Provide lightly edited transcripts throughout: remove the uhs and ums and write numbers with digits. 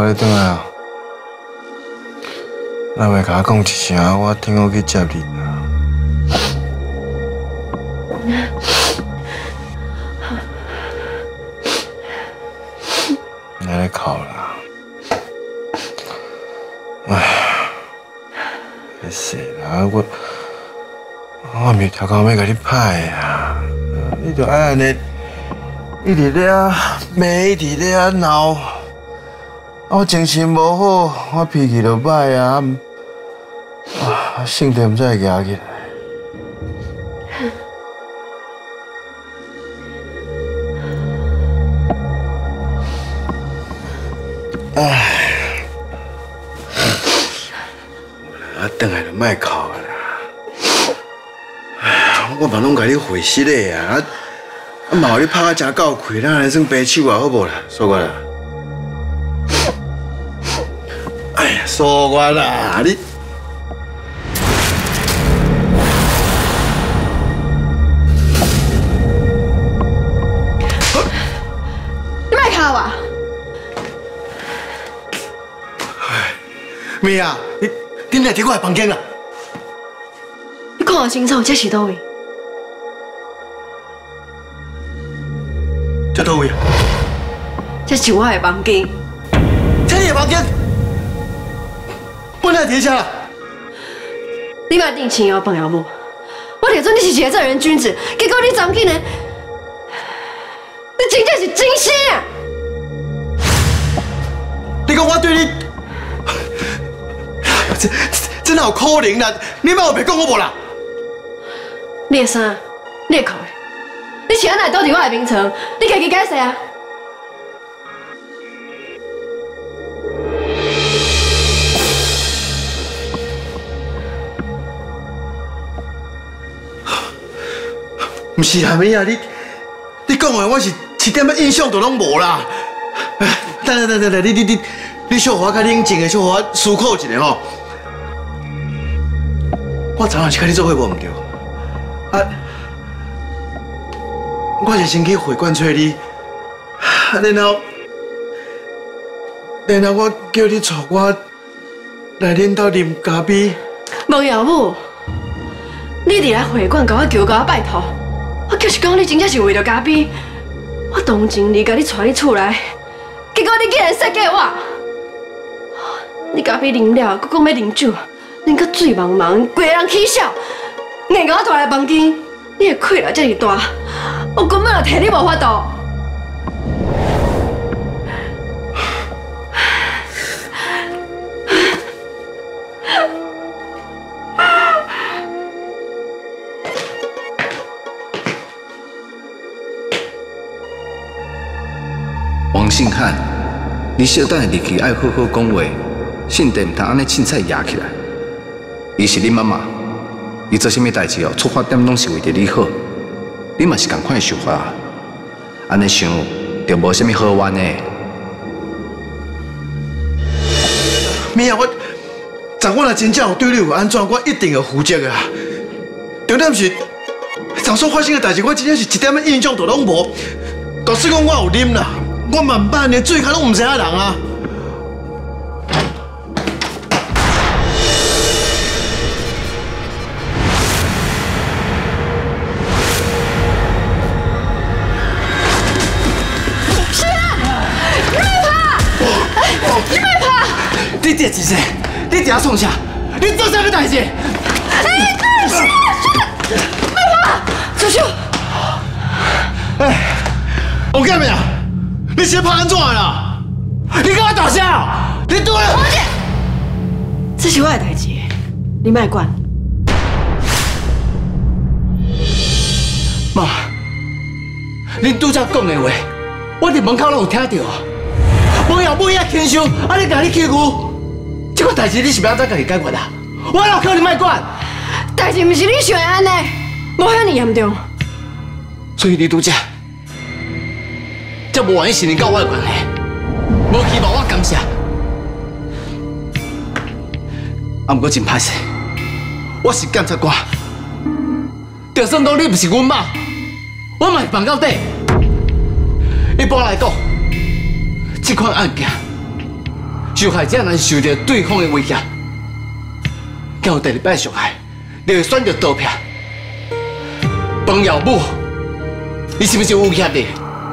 我咧转来啊，咱袂甲我讲一声，我听我去接你啊。你咧哭啦？哎，别说啦，我咪条讲要甲你拍啊，你就爱安尼。 一直咧骂，一直咧闹，我精神无好，我脾气就歹啊，性地唔知会压起来。唉，转来就莫哭啦。唉，我嘛拢甲你会死咧啊！ 嘛，互你拍啊真够开，咱来算白手啊，好无啦？说我啦，哎呀，说我啦，你莫哭啊！ 哎，妹啊，你来伫我的房间啦？ 你看我清楚，这是倒位？ 这倒位啊？ 这是我的房间。 这你的房间？本来伫遮啦。 你莫定情哦，朋友母。我就准你是一个正人君子，结果你昨起呢？你真正是真心啊！ 你讲我对你，哎呦，这哪有可能啦？你莫有白讲我无啦？ 你的衫，你的裤。 你穿来倒伫我的眠床，你家己解释啊！ 唔是啊，妹啊，你讲的我是一点仔印象都拢无啦。等，你小可较冷静的，小可思考一下吼。我昨晚是甲你做伙无唔对，啊。 我是先去会馆找你，然后我叫你带我来恁兜啉咖啡。 王耀武，你伫来会馆甲我求我拜托，我就是讲你真正是为着咖啡，我同情你，甲你带你厝来，结果你竟然设计我。你咖啡啉了，佮讲要啉酒，恁佮醉茫茫，规个人起笑，硬甲我带来房间，你的气力这么大。 我根本就替你无法度。 王信汉，你小等下入去爱好好讲话，信地唔通安尼凊彩压起来。伊是恁妈妈，伊做啥物代志哦，出发点拢是为着你好。 你嘛是同款想法，安尼想就无啥物好玩的。 妹啊，昨晚若真正有对你有安怎，我一定会负责啊。重点是，昨所发生的代志，我真正是一点仔印象都拢无。就算讲我有啉啦，我嘛唔捌连醉开拢唔知影人啊。你第几岁？你伫遐创啥？你做啥个代志？ 哎，别怕，出手！ 哎，王建明啊，你是拍安怎的啦？你跟我大声！你对了！ 王姐，这是我的代志，你莫管。 妈，恁拄则讲的话，我伫门口拢有听到啊。无后尾啊牵伤，啊你甲你欺负。 这个代志你是要怎家己解决啊？我老靠你莫管。 代志不是你想的安尼，无遐尼严重。 所以你拄则，这无原因是你甲我的关系，无希望我感谢。啊，不过真歹势，我是检察官，就算讲你不是阮妈，我嘛是放到底。一般来讲，这款案件。 受害者若受到对方的威胁，敢有第二摆上海，就会选择刀片。彭耀武，你是不是有威胁的？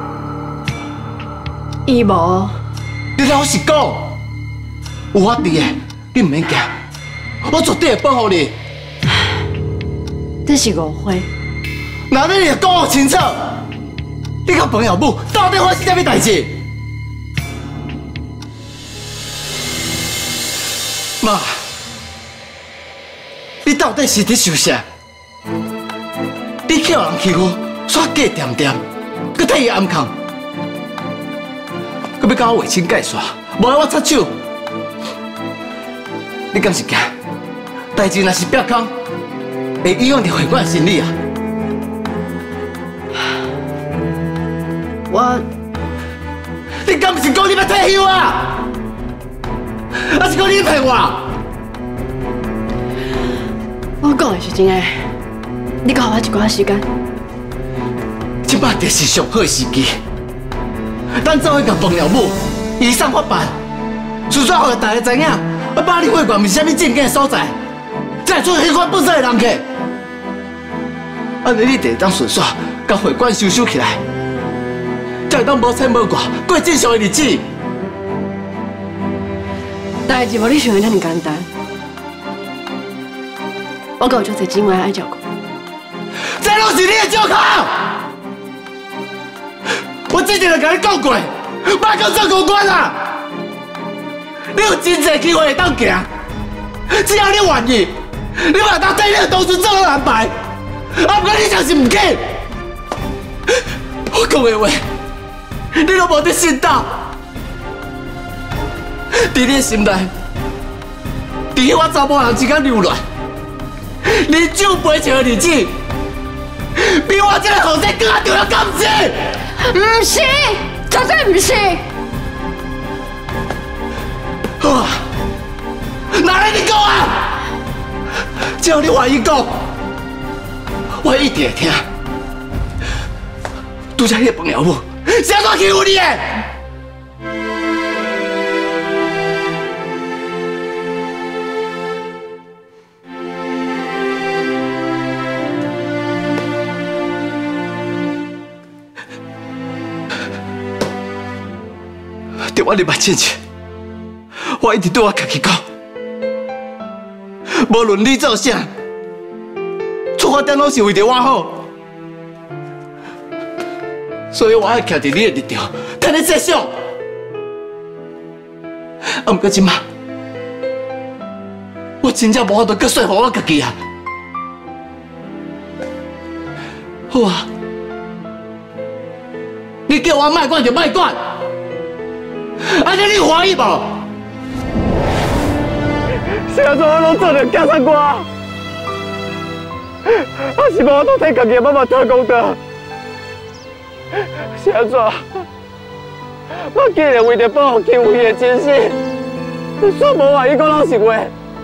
伊无。 你老实讲，有我伫的，你唔免惊，我绝对会保护你。 这是误会。 那你就讲清楚，你甲彭耀武到底发生啥物代志？妈，你到底是伫想啥？你去互人欺负，耍假点点，佮替伊暗藏，佮要甲我划清界线，无爱我插手。你敢是惊？代志若是曝光，会影响到会馆的生意啊！你敢不是讲你要退休啊？还是讲你骗我？ 我讲的是真的，你给我一寡时间。 即摆就是上好的时机，咱走去甲彭耀武移送法办，至少互大家知影，巴黎会馆是啥物正经的所在，才会出迄款不错的人客。安尼你就会当顺续甲会馆收起来，才会当无牵无挂过正常的日子。 代志无你想的那么简单，我还有足侪姊妹爱照顾。 这拢是你的借口！我之前就甲你讲过，莫搁做公关啦！你有真侪机会会当行，只要你愿意，你嘛当替你的同事做好安排。啊，不过你就是唔肯。我讲的话，你都无得信到。伫你心内，伫我查某人之间流乱，你酒杯笑的日子，比我这个后生更加重要，敢不是？ 唔是，绝对唔是。 好啊，哪来你讲啊？只要你愿意讲，我一定会听。拄则迄个彭耀武，是安怎欺负你的？在我入目之前，我一直对我家己讲，无论你做啥，出发点拢是为着我好，所以我爱徛伫你的立场，替你着想。啊，不过即马，我真正无法度搁说服我家己啊。好啊，你叫我卖管就卖管。安尼你欢喜无？是安怎我拢做着检察官？啊是无我都替家己的妈妈讨公道？是安怎？我竟然为着保护欺负伊的真心，煞无愿意讲老实话，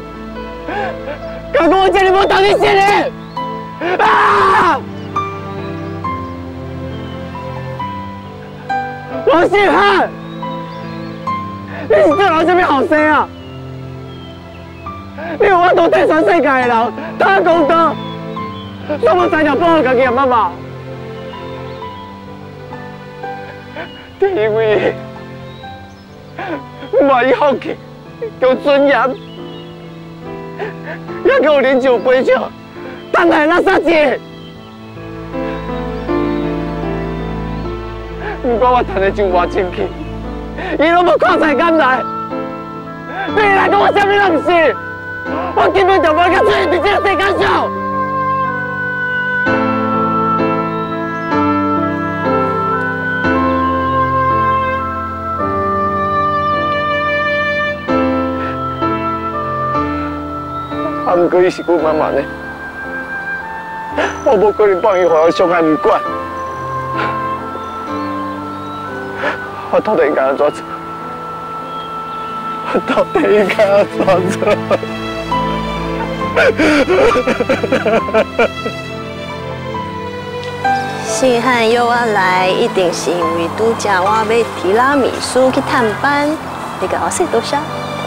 敢讲我这里无当你心的？啊！王信汉！你是做人什么后生啊？你有法度替全世界的人讨公道，煞无才调保护家己的妈妈。地位，唔愿意放弃，有尊严，也给我啉酒杯酒，等来垃圾钱。不过我赚的就偌清气。伊拢无看在眼内，对伊来讲我啥物拢唔是，我根本就无甲出现伫这个世界上。啊，不过伊是阮妈妈呢，我无可能放伊互我伤害唔管。我到底应该安怎做？我到底应该安怎做？ 信汉约我来，一定是因为拄则我要提拉米苏去探班， 你甲我说多少？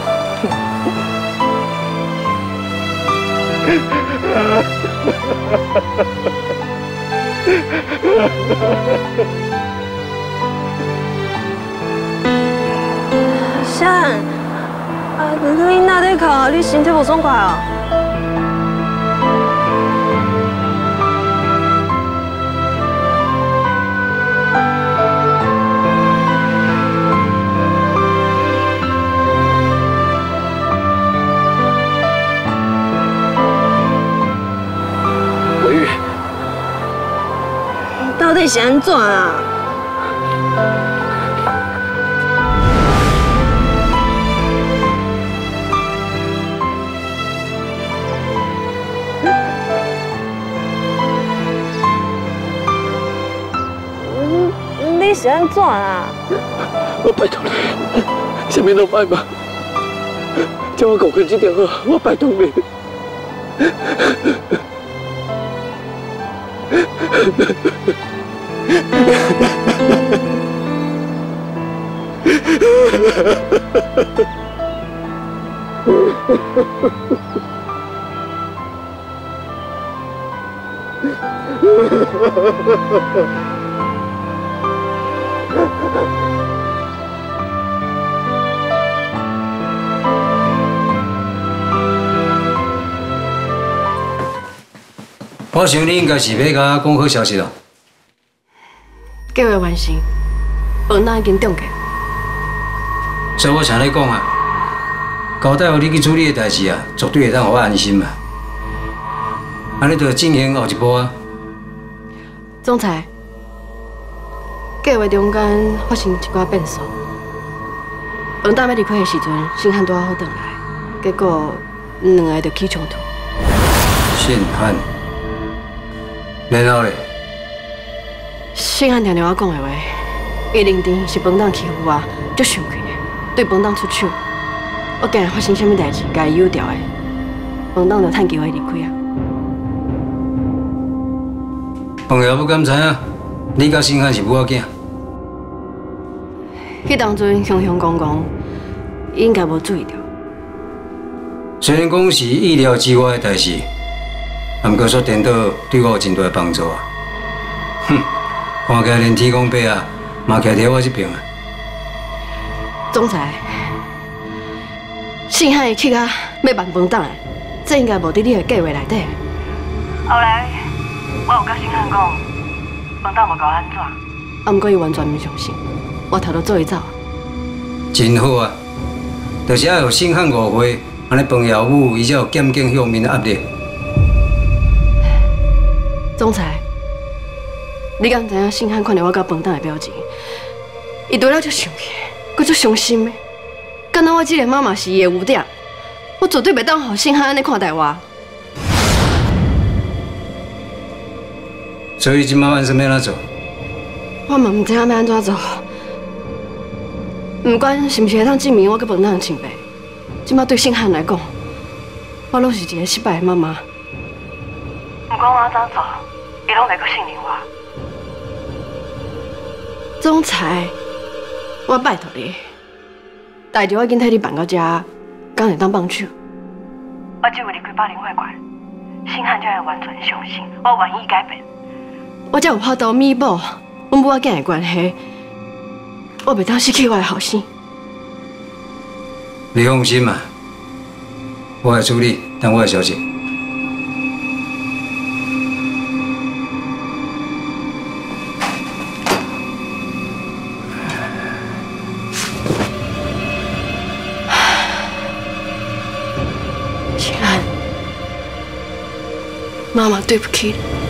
闪，你哪在哭？你身体无爽快哦？ 伟宇， 到底是安怎啊？你是安怎啊？ 我拜托你，什么都卖嘛，叫我顾开这条好，我拜托你。 我想你应该是要甲我讲好消息咯。 计划完成，饭单已经中价。 所以我常咧讲啊，交代互你去处理的代志啊，绝对会当互我安心嘛。安尼就进行后一步啊。 总裁，计划中间发生一寡变数。饭单要离开的时阵，信汉拄好转来，结果两个就起冲突。 信汉。然后咧， 信汉听着我讲的话，伊认定是饭当欺负我，足生气的，对饭当出手。我惊发生什么代志，甲伊诱掉的，饭当就趁机会离开啊。 朋友不敢知影，你甲信汉是母仔囝。 迄当阵雄雄公公，伊应该无注意到。 虽然讲是意料之外的代志。毋过说颠倒对我有真大帮助啊！哼，看起来连天公伯啊，嘛徛伫我这边啊。 总裁，信汉伊去啊要办饭档的，这应该无伫你的计划内底。 后来我有甲信汉讲，饭档无甲我安怎？ 啊，毋过伊完全毋相信，我头都做伊走。 真好啊！就是要有信汉误会，安尼彭耀武伊才有减轻向面的压力。 总裁，你敢知影信汉看到我甲饭档的表情，伊除了足生气，佮足伤心的。敢若我这个妈妈是伊的污点，我绝对袂当互信汉安尼看待我。 所以今晚晚上要安怎做？ 我嘛毋知影要安怎做。毋管是毋是会当证明我佮饭档清白，即摆对信汉来讲，我拢是一个失败的妈妈。 毋管我安怎做，伊拢袂阁信任我。 总裁，我拜托你，代志我已经替你办到这，敢会当放手？ 我只为离开百灵会馆，信汉才会完全相信我愿意改变。 我才有法度弥补阮母仔囝的关系，我袂当失去我的后生。 你放心嘛，我会处理，等我的消息。 妈妈，对不起。